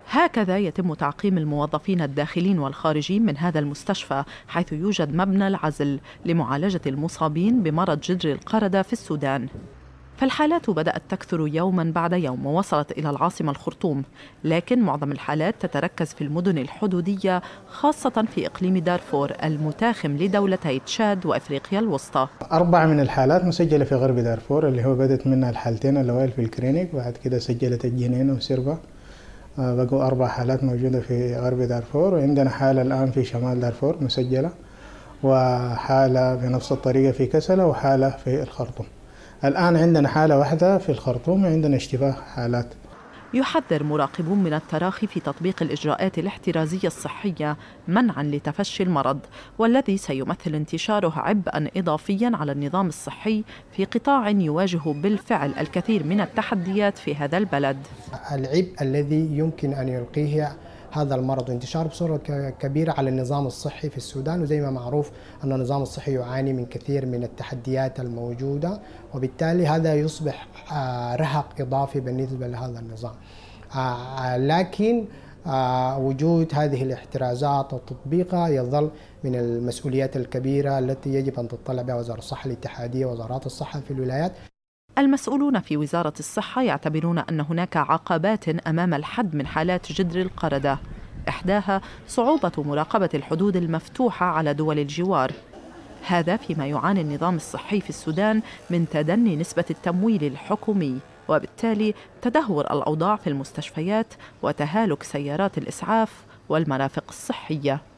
هكذا يتم تعقيم الموظفين الداخلين والخارجين من هذا المستشفى، حيث يوجد مبنى العزل لمعالجة المصابين بمرض جدري القردة في السودان. فالحالات بدأت تكثر يوما بعد يوم ووصلت إلى العاصمة الخرطوم، لكن معظم الحالات تتركز في المدن الحدودية، خاصة في إقليم دارفور المتاخم لدولتي تشاد وإفريقيا الوسطى. 4 من الحالات مسجلة في غرب دارفور، اللي هو بدت منها الحالتين الأوائل في الكلينيك، بعد كده سجلت الجنين وسربة. بقوا 4 حالات موجودة في غرب دارفور، وعندنا حالة الآن في شمال دارفور مسجلة، وحالة بنفس الطريقة في كسلة، وحالة في الخرطوم. الآن عندنا حالة واحدة في الخرطوم، وعندنا اشتباه حالات. يحذر مراقبون من التراخي في تطبيق الإجراءات الاحترازية الصحية منعاً لتفشي المرض، والذي سيمثل انتشاره عبئاً إضافياً على النظام الصحي في قطاع يواجه بالفعل الكثير من التحديات في هذا البلد. العبء الذي يمكن أن يلقيه هذا المرض وانتشاره بصورة كبيرة على النظام الصحي في السودان، وزي ما معروف أن النظام الصحي يعاني من كثير من التحديات الموجودة، وبالتالي هذا يصبح رهق إضافي بالنسبة لهذا النظام. لكن وجود هذه الاحترازات وتطبيقها يظل من المسؤوليات الكبيرة التي يجب أن تطلع بها وزارة الصحة الاتحادية ووزارات الصحة في الولايات. المسؤولون في وزارة الصحة يعتبرون أن هناك عقبات أمام الحد من حالات جدري القردة، إحداها صعوبة مراقبة الحدود المفتوحة على دول الجوار. هذا فيما يعاني النظام الصحي في السودان من تدني نسبة التمويل الحكومي، وبالتالي تدهور الأوضاع في المستشفيات وتهالك سيارات الإسعاف والمرافق الصحية.